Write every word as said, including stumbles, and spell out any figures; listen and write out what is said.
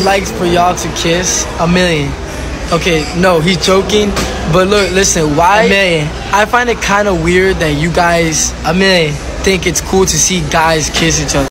likes for y'all to kiss? A million. Okay, no, he's joking. But look, listen, why? A million. I find it kind of weird that you guys, a million, think it's cool to see guys kiss each other.